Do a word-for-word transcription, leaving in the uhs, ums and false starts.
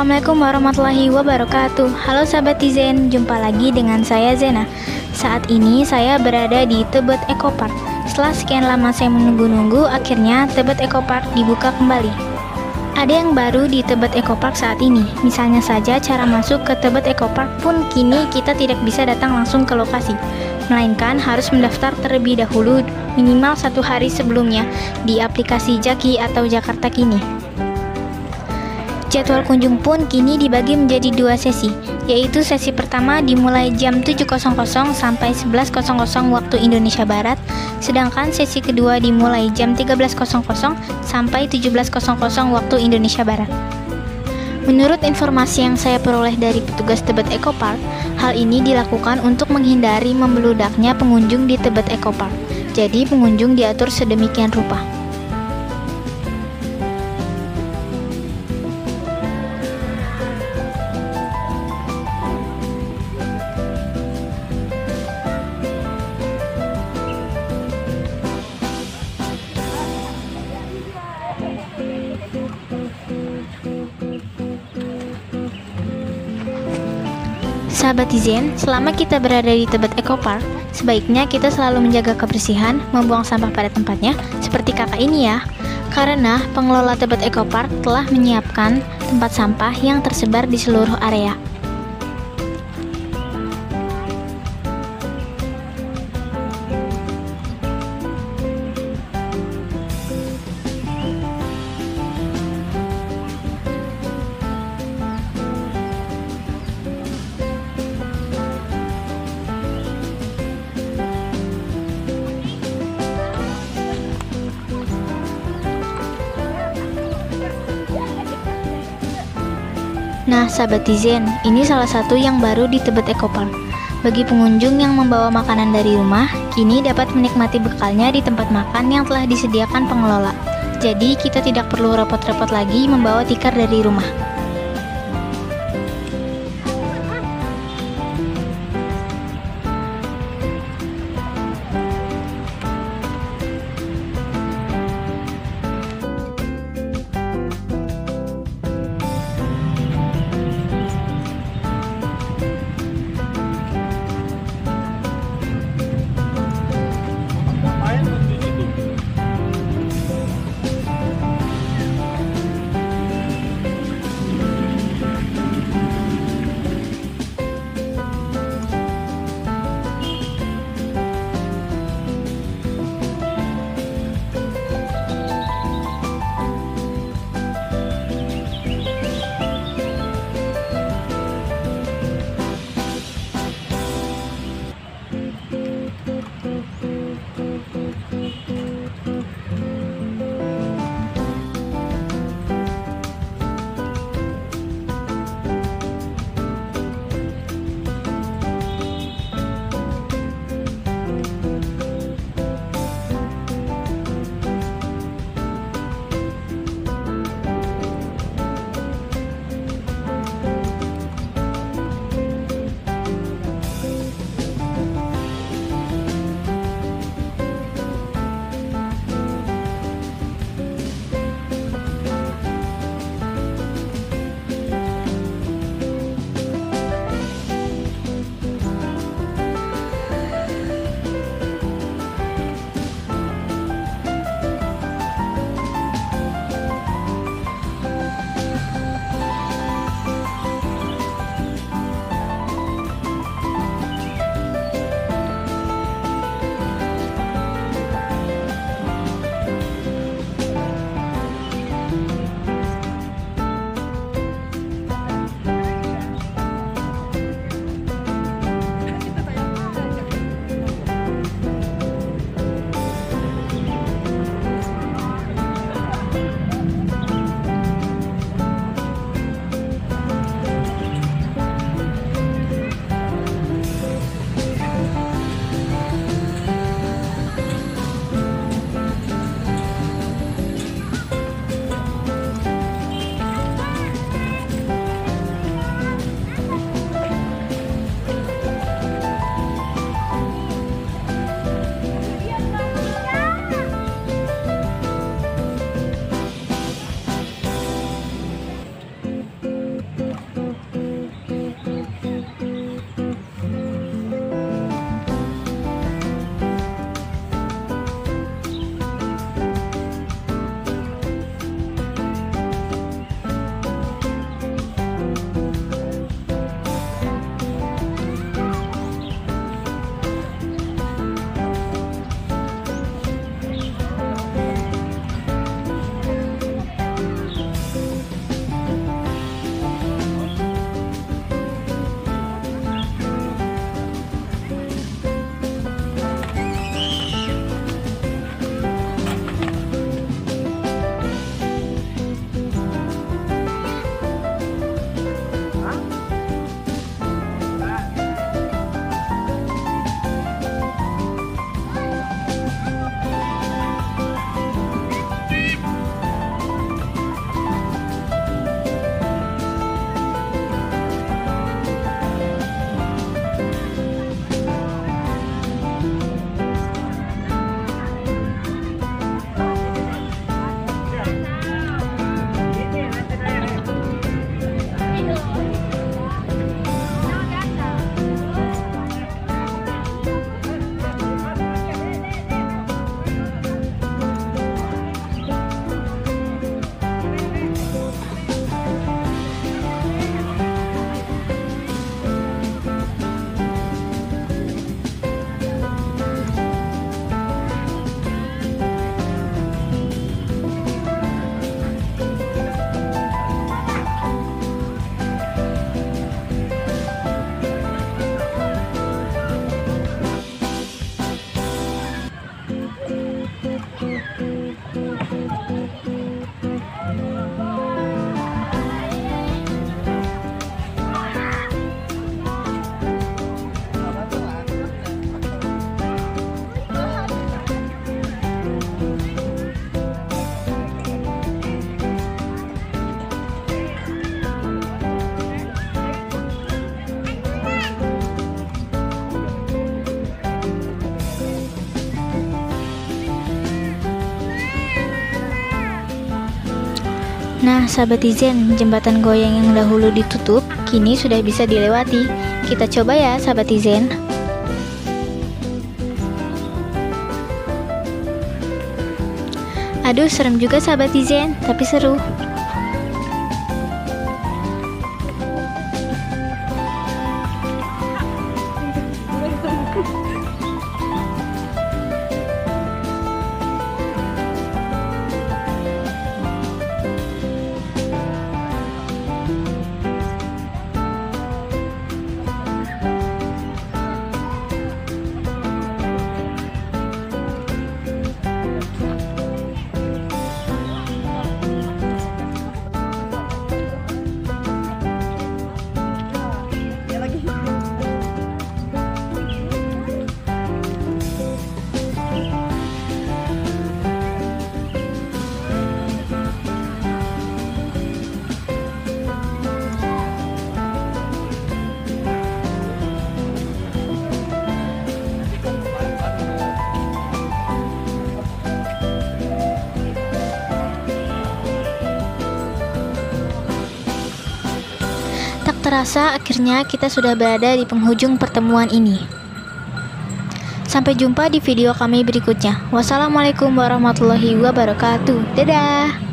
Assalamualaikum warahmatullahi wabarakatuh. Halo sahabat Tizen, jumpa lagi dengan saya Zena. Saat ini saya berada di Tebet Eco Park. Setelah sekian lama saya menunggu-nunggu, akhirnya Tebet Eco Park dibuka kembali. Ada yang baru di Tebet Eco Park saat ini. Misalnya saja cara masuk ke Tebet Eco Park pun kini kita tidak bisa datang langsung ke lokasi, melainkan harus mendaftar terlebih dahulu minimal satu hari sebelumnya di aplikasi Jaki atau Jakarta Kini. Jadwal kunjung pun kini dibagi menjadi dua sesi, yaitu sesi pertama dimulai jam tujuh sampai sebelas waktu Indonesia Barat, sedangkan sesi kedua dimulai jam tiga belas sampai tujuh belas waktu Indonesia Barat. Menurut informasi yang saya peroleh dari petugas Tebet Eco Park, hal ini dilakukan untuk menghindari membeludaknya pengunjung di Tebet Eco Park. Jadi pengunjung diatur sedemikian rupa. Sahabat Tizen, selama kita berada di Tebet Eco Park, sebaiknya kita selalu menjaga kebersihan, membuang sampah pada tempatnya, seperti kakak ini ya. Karena pengelola Tebet Eco Park telah menyiapkan tempat sampah yang tersebar di seluruh area. Nah, sahabat Tizen, ini salah satu yang baru di Tebet Eco Park. Bagi pengunjung yang membawa makanan dari rumah, kini dapat menikmati bekalnya di tempat makan yang telah disediakan pengelola. Jadi, kita tidak perlu repot-repot lagi membawa tikar dari rumah. Nah, sahabat Tizen, jembatan goyang yang dahulu ditutup kini sudah bisa dilewati. Kita coba ya, sahabat Tizen. Aduh, serem juga sahabat Tizen, tapi seru. Tak terasa akhirnya kita sudah berada di penghujung pertemuan ini. Sampai jumpa di video kami berikutnya. Wassalamualaikum warahmatullahi wabarakatuh. Dadah.